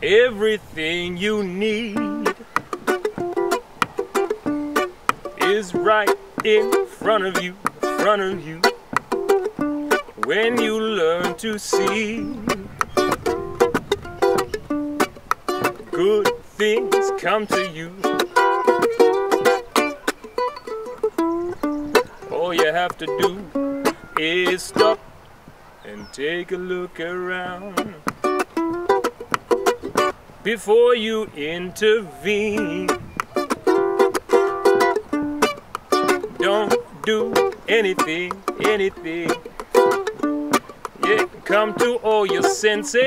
Everything you need is right in front of you, when you learn to see. Good things come to you. All you have to do is stop and take a look around before you intervene. Don't do anything. Yeah, come to all your senses.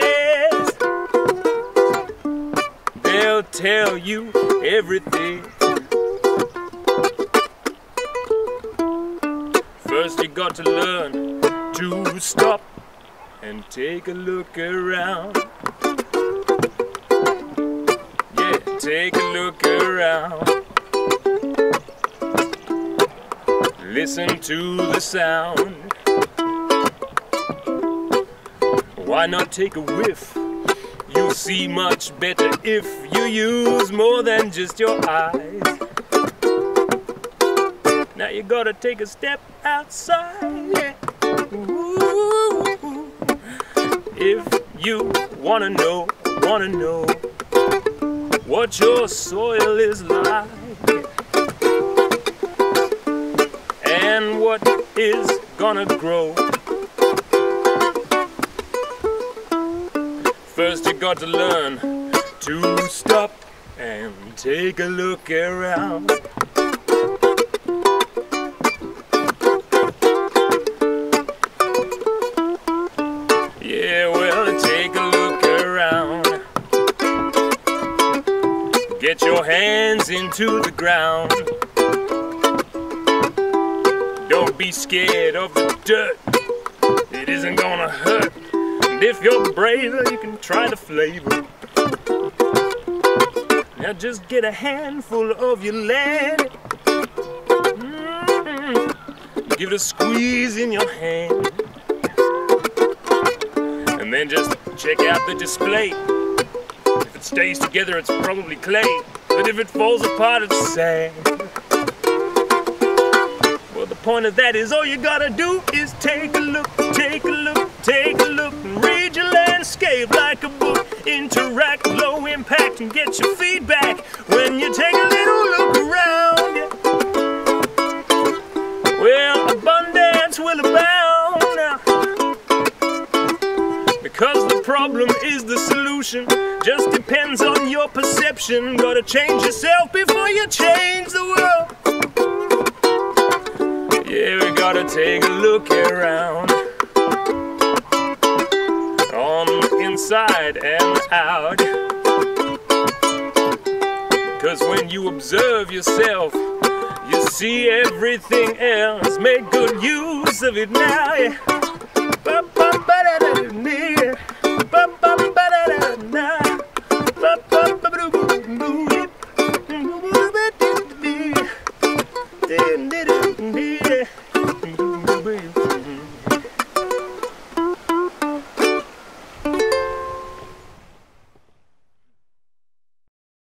They'll tell you everything. First you got to learn to stop and take a look around. Yeah, take a look around. Listen to the sound. Why not take a whiff? You'll see much better if you use more than just your eyes. Now you gotta take a step outside, yeah. Ooh. If you wanna know what your soil is like and what is gonna grow. First you got to learn to stop and take a look around. Yeah, well, take a look around. Get your hands into the ground. Don't be scared of the dirt. It isn't gonna hurt. And if you're braver, you can try the flavor. Now just get a handful of your land. Give it a squeeze in your hand. And then just check out the display. If it stays together, it's probably clay. But if it falls apart, it's sand. Well, the point of that is all you gotta do is take a look, and read your landscape like a book. Interact, low impact, and get your feedback when you take a little look around. Yeah. Well, abundance will abound now, because the problem is the solution. Just depends on your perception. Gotta change yourself before you change the world. Yeah, we gotta take a look around, on the inside and out. Cause when you observe yourself, you see everything else. Make good use of it now, yeah.